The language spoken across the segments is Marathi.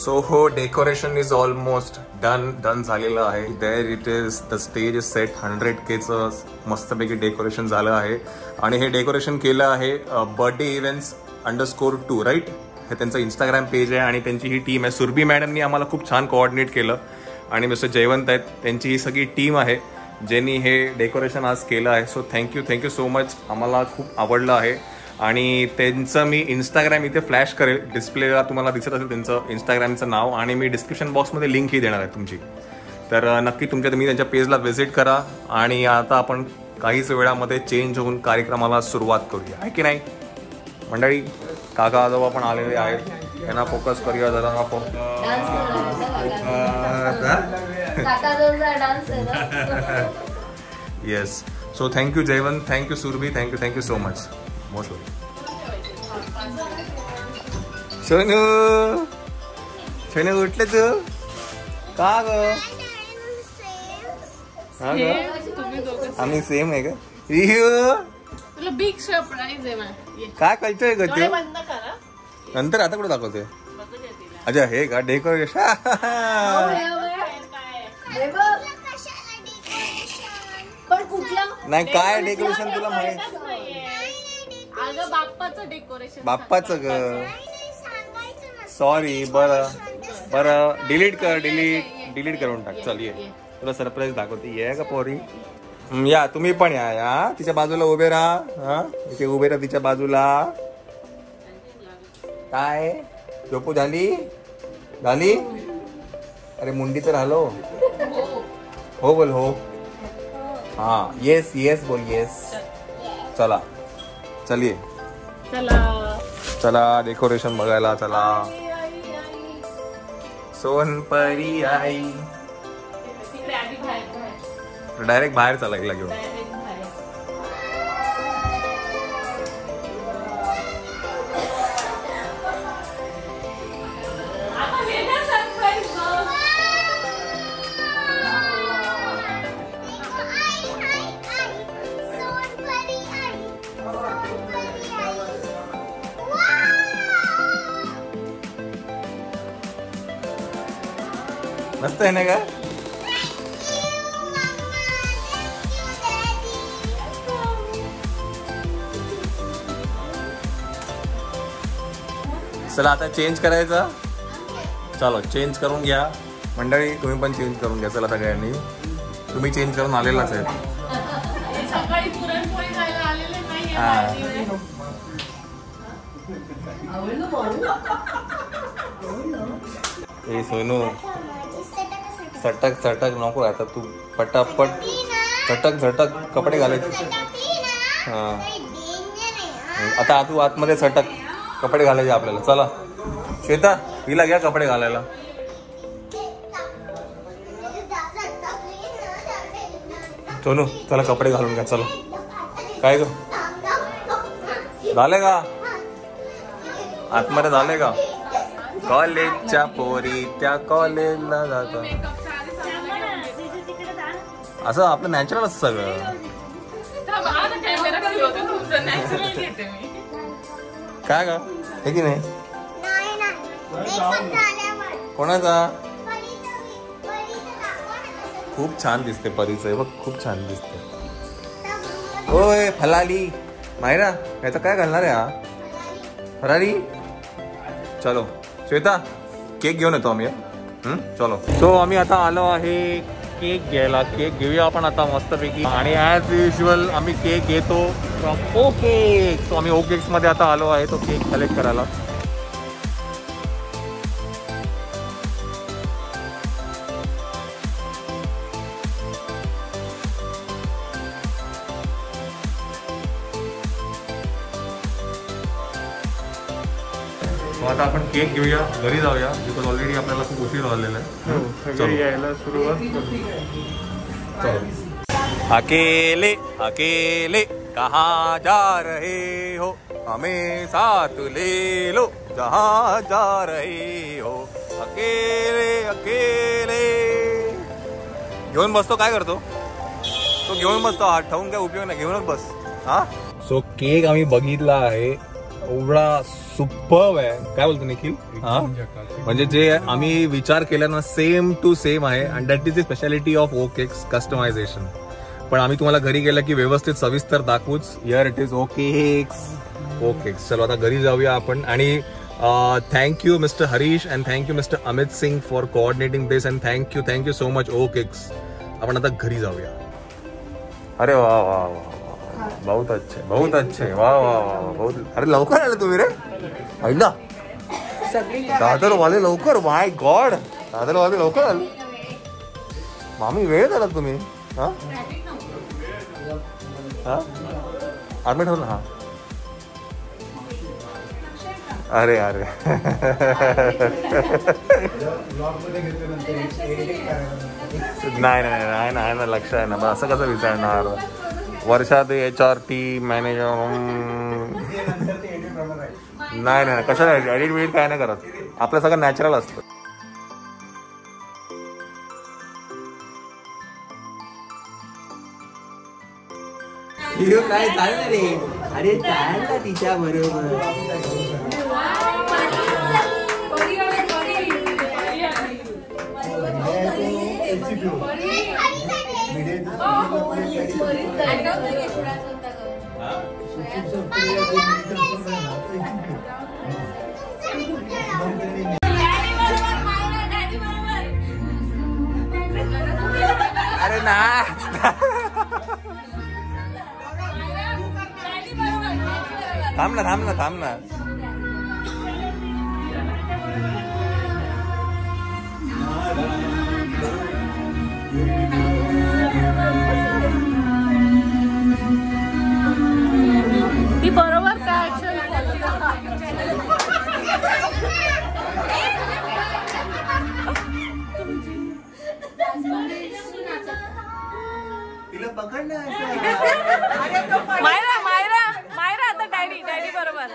सो हो, डेकोरेशन इज ऑलमोस्ट डन झालेलं आहे. There it is, the stage is set. 100Kचं मस्तपैकी डेकोरेशन झालं आहे. आणि हे डेकोरेशन केलं आहे बर्थडे इव्हेंट्स _2, राईट. हे त्यांचं इंस्टाग्राम पेज आहे आणि त्यांची ही टीम आहे. सुरभी मॅडमनी आम्हाला खूप छान कोऑर्डिनेट केलं आणि मिस्टर जयवंत आहेत, त्यांची ही सगळी टीम आहे ज्यांनी हे डेकोरेशन आज केलं आहे. So thank you so much. आम्हाला खूप आवडलं आहे. आणि त्यांचं मी इंस्टाग्राम इथे फ्लॅश करेल, डिस्प्लेला तुम्हाला दिसत असेल त्यांचं इंस्टाग्रामचं नाव, आणि मी डिस्क्रिप्शन बॉक्समध्ये लिंकही देणार आहे तुमची. तर नक्की तुम्ही त्यांच्या पेजला व्हिजिट करा. आणि आता आपण काहीच वेळामध्ये चेंज होऊन कार्यक्रमाला सुरुवात करूया, आहे की नाही मंडळी. काका आजोबा पण आलेले आहेत, त्यांना फोकस करूया जरा. Yes. So thank you Jaywant, thank you Surabhi, thank you so much. Most Sonu उठले तू का ग? आम्ही सेम आहे का? बिग सरप्राइज आहे. काय कळतोय ग ते? नंतर आता कुठे दाखवते? अच्छा हे का डेकोरेशन? नाही काय डेकोरेशन तुला माहित? बाप्पाचं डेकोरेशन. बाप्पाचं ग. सॉरी. बरं डिलीट करून टाक. चल ये, तुला सरप्राईज दाखवते. ये का पोरी? या तुम्ही पण या तिच्या बाजूला उभे राहा. हा इथे उभे राहा तिच्या बाजूला. काय झोपू झाली? अरे मुंडी तर हलो. हो बोल हो. हा येस बोल येस. चलिए चला डेकोरेशन बघायला चला. सोनपरी आई. डायरेक्ट बाहेर चला गेला घेऊन. मस्त आहे ना का? चला आता चेंज करायचं. चलो चेंज करून घ्या मंडळी. तुम्ही पण चेंज करून घ्या. चला सगळ्यांनी. तुम्ही चेंज करून आलेलाच आहे. ए सोनू सटक नको. आता तू पटापट झटक कपडे घालायचे. हा आता तू आतमध्ये सटक कपडे घालायचे आपल्याला. चला श्वेता हिला घ्या कपडे घालायला. सोनू चला कपडे घालून घ्या. चला काय ग झाले का? आतमध्ये झाले का? कॉलेजच्या पोरी त्या कॉलेजला जातात. असं आपलं नॅचरल असतं सगळं. काय का हे की नाही? कोणाचा? खूप छान दिसते परीचं बघ. खूप छान दिसते. होय फलाली मायरा याचा काय घालणार आहे हा? फरारी. चलो श्वेता केक घेऊन येतो आम्ही. चलो. सो आम्ही आता आलो आहे केक घ्यायला. केक घेऊया आपण आता मस्तपैकी. आणि ॲज युजल आम्ही केक घेतो फ्रॉम ओ केक. सो आम्ही ओ केक्स मध्ये आता आलो आहे तो केक कलेक्ट करायला. आता आपण केक घेऊया, घरी जाऊया. बिकॉज ऑलरेडी आपल्याला खूप उशीर झालेला आहे. यायला सुरुवात करू. अकेले अकेले कहाँ जा रहे हो, हमें साथ ले लो जहाँ जा रहे हो. अकेले अकेले घेऊन बसतो. काय करतो तो? घेऊन बसतो. हात ठेवून काय उपयोग नाही. घेऊनच बस. हा. सो केक आम्ही बघितला आहे. एवढा सुपर्ब आहे. काय बोलतो निखिल? हा, म्हणजे जे आम्ही विचार केला ना सेम टू सेम आहे. And that is the speciality of O cakes, customisation. पण आम्ही तुम्हाला घरी गेला की व्यवस्थित सविस्तर दाखवूच. Here it is O cakes. O cakes. चलो आता घरी जाऊया आपण. आणि thank you mister Harish and thank you mister Amit Singh for coordinating this. And thank you so much O cakes. आपण आता घरी जाऊया. अरे वा वा वा, बहुत अच्छे, बहुत अच्छे. वा वा वा, बहुत. अरे लवकर आले तुम्ही रे. ऐका दादरवाले लवकर. माय गॉड, दादरवाले लवकर आले. मामी वेळ झाला तुम्ही. हा हा, ऍडमिट हो ना. हा, अरे अरे नाही नाही नाही ना, लक्ष आहे ना. असं कसं विचारणार. वर्षात HRT मॅनेजर. नाही नाही, कशाला एडिट विडिट काय नाही करत. आपलं सगळं नॅचरल असतं. काय चालणार रे. अरे चालला तिच्या बरोबर. अरे ना, थांब ना थांब ना थांब ना. ती बरोबर काय ऍक्शन तिला पकड ना. मायरा मायरा मायरा आता डॅडी डॅडी बरोबर.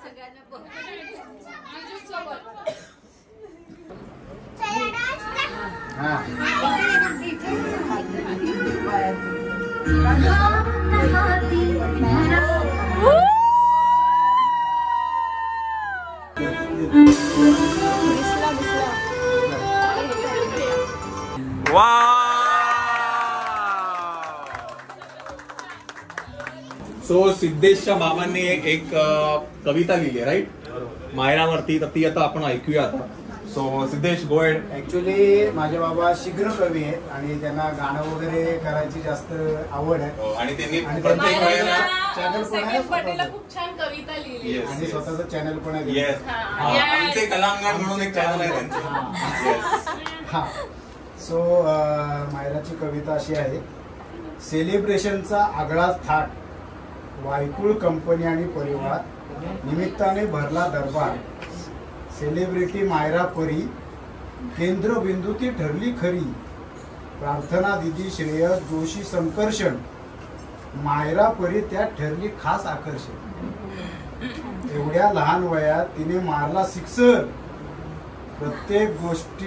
सो सिद्धेशच्या बाबांनी एक कविता लिहिली राईट मायरावरती. तर ती आता आपण ऐकूया आता. So Siddhesh go ahead. Actually माझे बाबा शीघ्र कवी आहेत आणि त्यांना गाणं वगैरे करायची जास्त आवड आहे. आणि त्यांनी आणि प्रत्येक वेळेला चॅनल पण आहे बर्थडेला खूप छान कविता लिहिली. आणि स्वतःचं चॅनल पण आहे. येस, आमचे कलांगण म्हणून एक चॅनल आहे त्यांचं. हा. सो मायराची कविता अशी आहे. सेलिब्रेशनचा आगळाच थाट, वायकुळ कंपनी आणि परिवार, निमित्ताने भरला दरबार. सेलिब्रिटी मायरा परी, केंद्रबिंदू ती ठरली खरी. प्रार्थना दिदी श्रेयस जोशी संकर्षण, मायरा परी त्यात ठरली खास आकर्षण. एवढ्या लहान वयात तिने मारला सिक्सर. प्रत्येक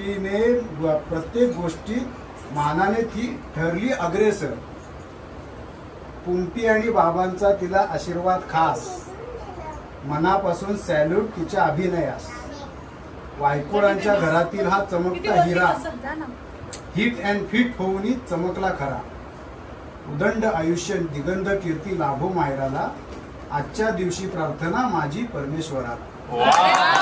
गोष्टीत मानाने ती ठरली अग्रेसर. पुंपी आणि बाबांचा तिला आशीर्वाद खास. मनापासून सॅल्यूट तिच्या अभिनयास. वायकुळांच्या घरातील हा चमकता हिरा, हिट अँड फिट होऊन चमकला खरा. उदंड आयुष्य दिगंध कीर्ती लाभो मायराला. आजच्या दिवशी प्रार्थना माझी परमेश्वराला.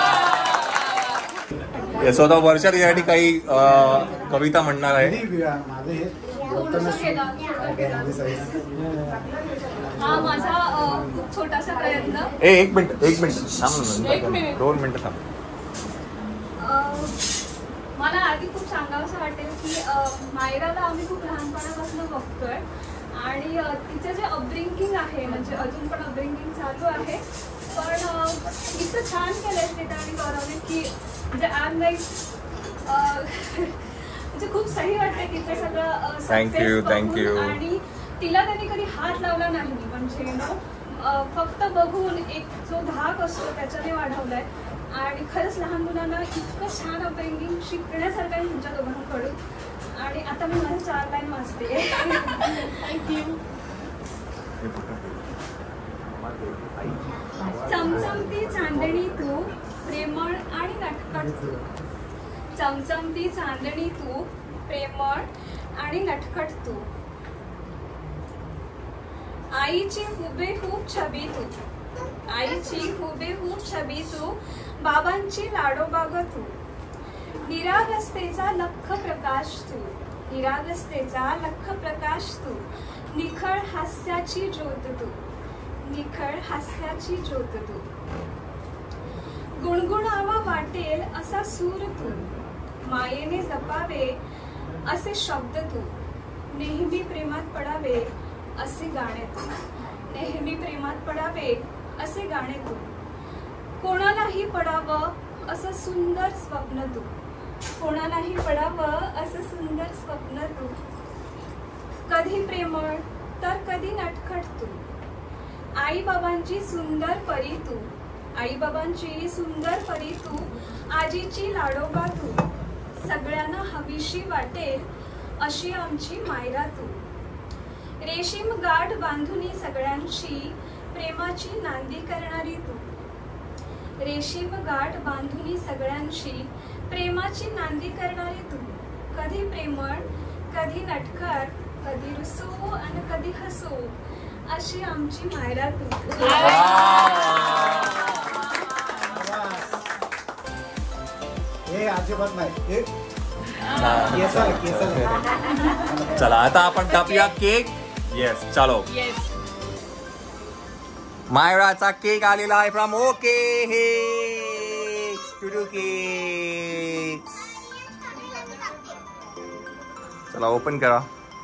यशोदा वर्षात यासाठी काही कविता म्हणणार आहे. माझे हे बोलताना हा माझा छोटासा प्रयत्न. एक मिनिट थांब, 2 मिनिटं थांब. मला आधी खूप सांगावंसं वाटेल की मायराला आम्ही खूप लहानपणापासून बघतोय आणि तिचं जे अपब्रिंगिंग आहे म्हणजे अजून पण अपब्रिंगिंग चालू आहे. पण इतकं छान केलंय श्वेता आणि गौरवने की म्हणजे आय एम लाईक म्हणजे खूप सही वाटतंय तिचं सगळं. थँक्यू. आणि तिला त्यांनी कधी हात लावला नाही म्हणजे फक्त बघून एक जो धाक असतो त्याच्याने वाढवलाय. आणि खरंच लहान मुलांना इतकं छान अपब्रिंगिंग शिकण्यासारखं आहे तुमच्या दोघांकडून. आणि आता मी माझ्या 4 लाईन वाचते. थँक्यू. चमचमती चांदणी तू प्रेमळ आणि नटखट तू. चमचमती चांदणी तू प्रेमळ आणि नटखट तू. आईची हुबेहूब छबी तू. आईची हुबेहूब छबी तू. बाबांची लाडोबाग तू. निरागसतेचा लख प्रकाश तू. निरागसतेचा लख प्रकाश तू. निखळ हास्याची ज्योत तू. निखळ हास्याची ज्योत तू. गुणगुणावा वाटेल असा सूर तू. मायेने जपावे असे शब्द तू. नेहमी प्रेमात पडावे असे गाणे तू. नेहमी प्रेमात पडावे असे गाणे तू. कोणालाही पडावं असं सुंदर स्वप्न तू. कोणालाही पडावं असं सुंदर स्वप्न तू. कधी प्रेमळ तर कधी नटखट तू. आई बाबांची सुंदर परी तू. आई बाबांची सुंदर परी तू. आजीची लाडोबा तू. सगळ्यांना हवीशी वाटेल अशी आमची मायरा तू. रेशीम गाठ बांधुनी सगळ्यांशी प्रेमाची नांदी करणारी तू. रेशीम गाठ बांधुनी सगळ्यांशी प्रेमाची नांदी करणारी तू. कधी प्रेमळ कधी नटखट, कधी रुसू आणि कधी हसू अशी आमची मायरा तू. हे अजिबात नाही. केसर केसर. चला आता आपण कापूया केक. येस चलो. मायराचा केक आलेला आहे फ्रॉम ओके हे स्टुडिओ केक. चला ओपन करा.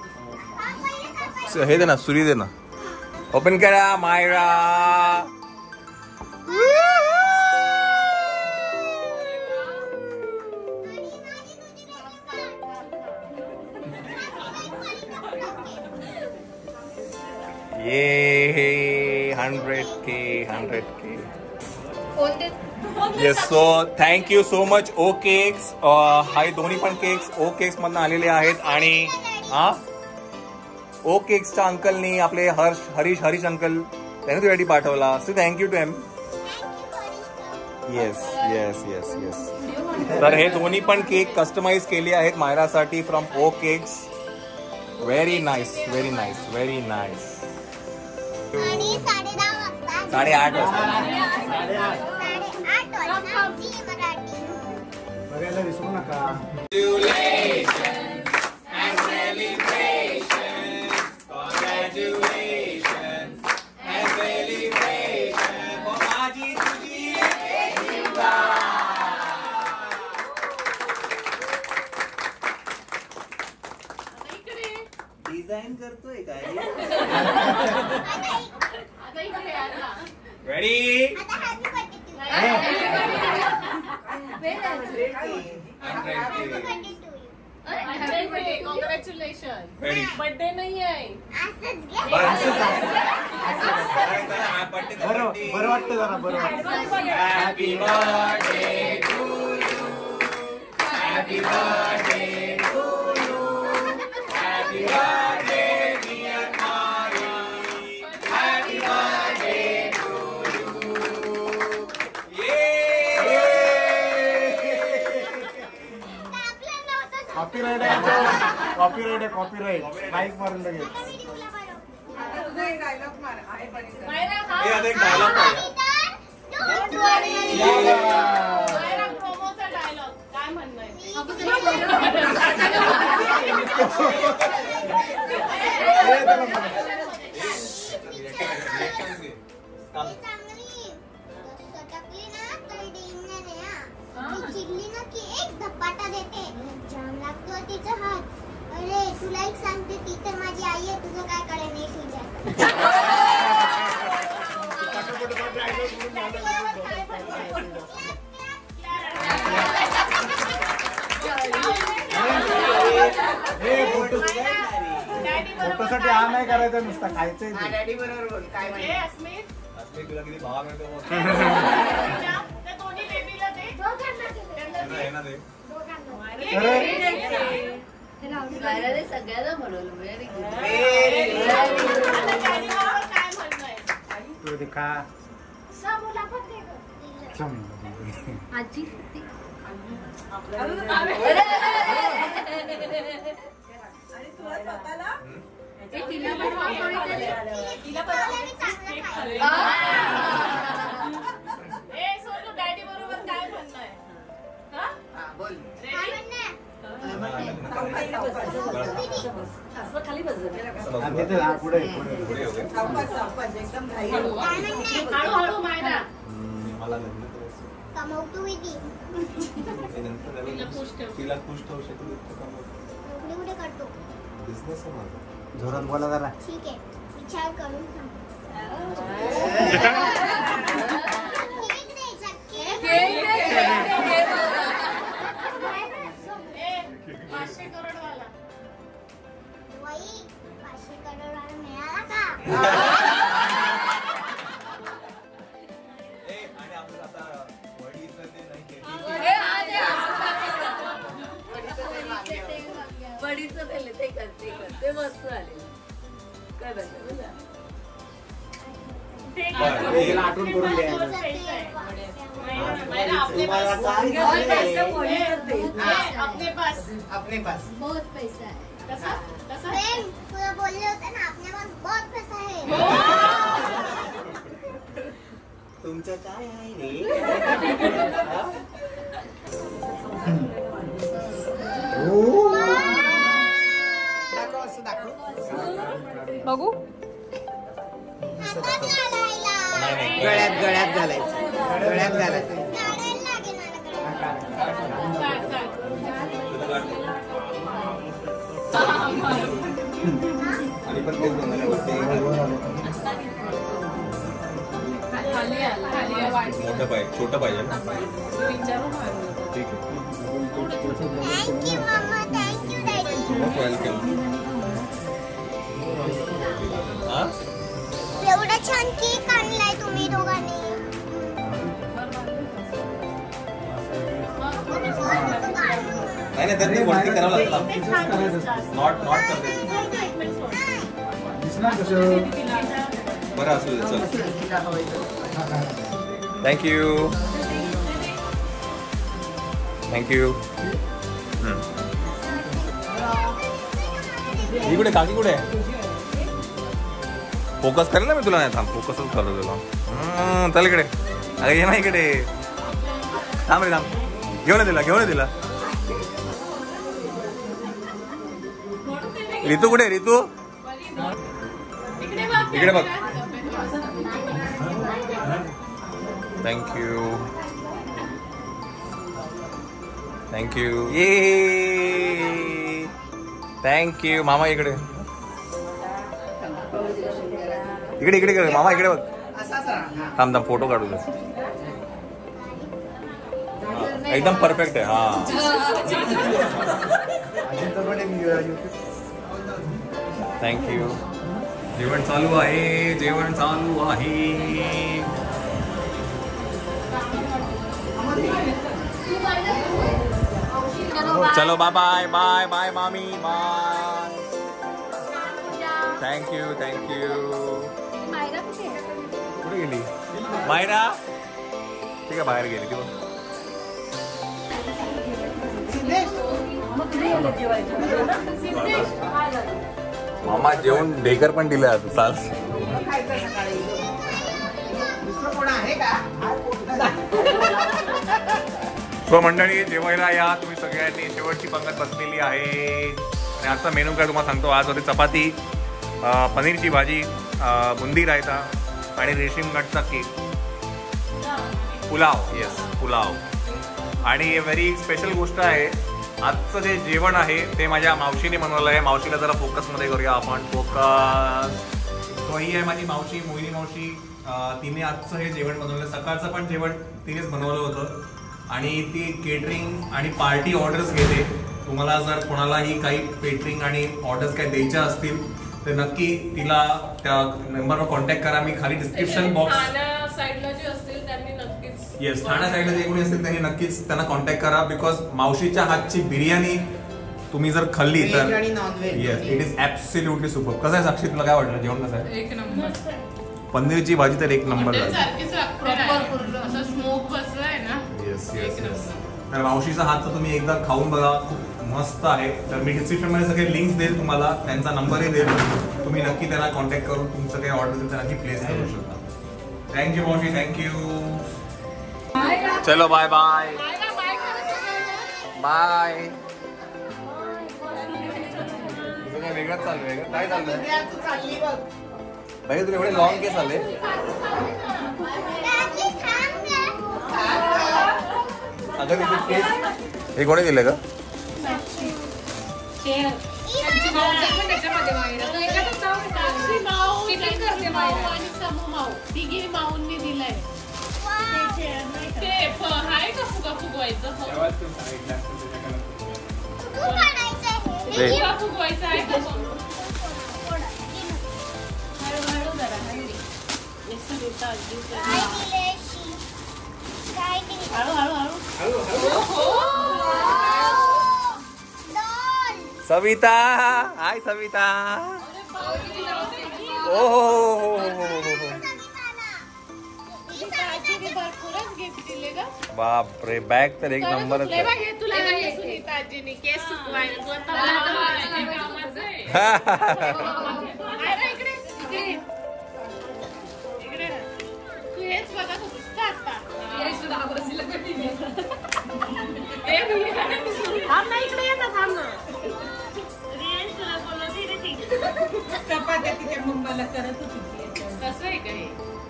हे दे ना, सुरी दे ना. ओपन करा मायरा. ये 100K 100K. Yes. So thank you so much O cakes. हा दोन्ही पण केक्स ओ केक्स मधून आलेले आहेत. आणि ओ केक्सच्या अंकलनी आपले हरीश अंकल त्यांनी तुझ्यासाठी पाठवला. So thank you to M. Yes yes yes yes. तर हे दोन्ही पण केक कस्टमाइज केले आहेत मायरासाठी from O cakes. Very nice very nice very nice. 8:30 बघायला विसरू नका. डिझाईन करतोय काय? रेडी. कॉंग्रॅच्युलेशन. Ready. बर्थडे नाही आहे. बरं वाटतं जरा. बरं वाटतं. Happy birthday to you. Happy birthday to you. Happy birthday dear Mari. Happy birthday to you. Copyright आहे. कॉपीराइट आहे. कॉपीराइट बाईक मारून लगेच. मायरा हा हे आता एक डायलॉग पाहिजे. मायरा प्रोमोचा डायलॉग काय म्हणणं चिडली ना की एक धपाटा देते. जाम लागतो तिचा हात. अरे तुला एक सांगते, ती तर माझी आई आहे. तुझं काय कळलं नाही तुझ्या. फोटोसाठी हा नाही करायचा, नुसता खायचंय. डॅडी बरोबर बोल. काय हे अस्मित तुला किती भाव मिळतो. त्या दोन्ही बेबीला दे. ना दे. आता डॅडी बरोबर काय म्हणणं आहे? तू दिखा सबूला पण दे गं. आजी मला मी चांगलं खाईल. ए सोनू डॅडी बरोबर काय म्हणणं आहे? हा? बोल. काय म्हणणं? तिथे हा पुढे हळूहळू मायरा. कमवतो विधी. तिला खुश ठेवू शकतो नोकरी कुठे करतो? बिझनेस आहे माझा. जोरात बोला जरा. ठीक आहे विचार करून सांग. केक द्यायचा, केक. ए 500 करोड वाला. वही 500 करोड मिळाला का? आणि आपण आता वडीचं ते नाही केलं. बडीचं दिले ते करते मस्त आले काय तिला आठवण करून द्यायचं. मायरा अपने तुम्हाला पास. काय झालंय? अपने पास. अपने पास. बहुत पैसा है. कसा कसा प्रेम तुला बोलले होते ना आपल्या पास बहुत पैसा है. तुमचं काय आहे रे? दाखव असं दाखव. बघू हातात घालायला. गळ्यात गळ्यात घालायचं. गळ्यात घालायचं. काढायला लागेल मला आणि पण तेच बनवलं खाली आला खाली वाटली. मोठं पाहिजे, छोटं पाहिजे ना. विचारू मारू. ठीक आहे. Thank you mumma. Thank you daddy. Most welcome. हा एवढा छान केक आणलाय तुम्ही दोघांनी. नाही नाही त्यांनी वरती करावं लागतं. नॉट करते. दिसणार कसं बरं असू दे चल. Thank you thank you. ही कुठे काकी कुठे आहे? फोकस करेल ना मी तुला. नाही थांब फोकसच करतो तुला. चल इकडे. अरे ये ना इकडे. थांब रे थांब. घेऊन दिला. रितू कुठे? रितू इकडे बघ. थँक्यू ये. थँक्यू मामा इकडे. इकडे मामा इकडे बघ. थांब फोटो काढू दे. एकदम परफेक्ट आहे. हा थँक्यू. जेवण चालू आहे. चलो बाय मामी बाय. थँक्यू. मायरा कुठे आहे? कुठे गेली मायरा? ठीक आहे बाहेर गेली ती. मामा जेवण डेकर पण दिलं आता चाल. कोण आहे का? सो मंडळी जेवायला या तुम्ही सगळ्यांनी. शेवटची पंगत बसलेली आहे. आणि आजचा मेनू काय तुम्हाला सांगतो. आज होती चपाती, पनीरची भाजी, बुंदी रायता आणि रेशीम गटचा केक. पुलाव. येस पुलाव. आणि व्हेरी स्पेशल गोष्ट आहे. आजचं जे जेवण आहे ते माझ्या मावशीने बनवलं आहे. मावशीला जरा फोकसमध्ये करूया आपण. फोकस. सो ही आहे माझी मावशी, मोहिनी मावशी. तिने आजचं हे जेवण बनवलं. सकाळचं पण जेवण तिनेच बनवलं होतं. आणि ती केटरिंग आणि पार्टी ऑर्डर्स घेते. तुम्हाला जर कोणालाही काही केटरिंग आणि ऑर्डर्स काही द्यायच्या असतील तर नक्की तिला त्या नंबरवर कॉन्टॅक्ट करा. मी खाली डिस्क्रिप्शन बॉक्स. ठाणा साईडला जे असतील त्यांनी नक्कीच. येस ठाणा साईडला जे कोणी असतील त्यांनी नक्कीच त्यांना कॉन्टॅक्ट करा. बिकॉज मावशीच्या हातची बिर्याणी तुम्ही जर खाल्ली तर yes it is absolutely super. कसं आहे साक्षी तुला काय वाटलं जेवण कसं आहे? एक नंबर. पनीरची भाजी तर एक नंबर हॉटेल झाली. सारखीच लागते असं स्मोक बसलाय ना. Yes yes yes. तर मावशीचा हातचा तुम्ही एकदा खाऊन बघा, खूप मस्त आहे. तर मी डिस्क्रिप्शन मध्ये सगळे लिंक्स देईल तुम्हाला, त्यांचा नंबरही देईल, तुम्ही नक्की त्यांना कॉन्टॅक्ट करून तुमचं काही ऑर्डर असेल तर नक्की प्लेस करू शकता. थँक्यू मावशी, थँक्यू. चलो बाय बाय बाय. काय वेगळंच चालू आहे, काय चाललंय बाई? तुला एवढे लॉंग केस आले. अगं तिथे केस हे कोणी दिले का? तिघी माऊंनी दिलाय. ते आहे का फुगा फुगवायचं? फुगा फुगवायचं आहे का? हळूहळू जरा सविता, हाय सविता. ओ हो. बापरे, बॅग तर एक नंबरच आहे. तुला सुनीताजीने केस सुकवायला तू हेच बघत होतीस का आता? थांब ना, इकडे ये ना, थांब ना. तुला बोलत चपात्या तिथे मुंबईला करत होती. कसं आहे का हे?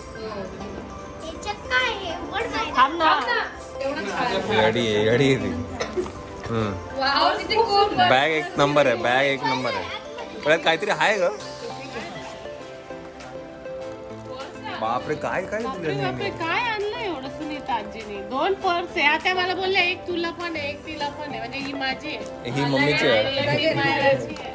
बॅग एक नंबर आहे, बॅग एक नंबर आहे. परत काहीतरी आहे ग. बापरे, काय काय दिलं? काय आणलं एवढं सुनीता आजीने? 2 पर्स आहे. आता मला बोलले एक तुला पण आहे, एक तिला पण आहे. म्हणजे ही माझी आहे, ही मम्मीची आहे. ही माझी आहे.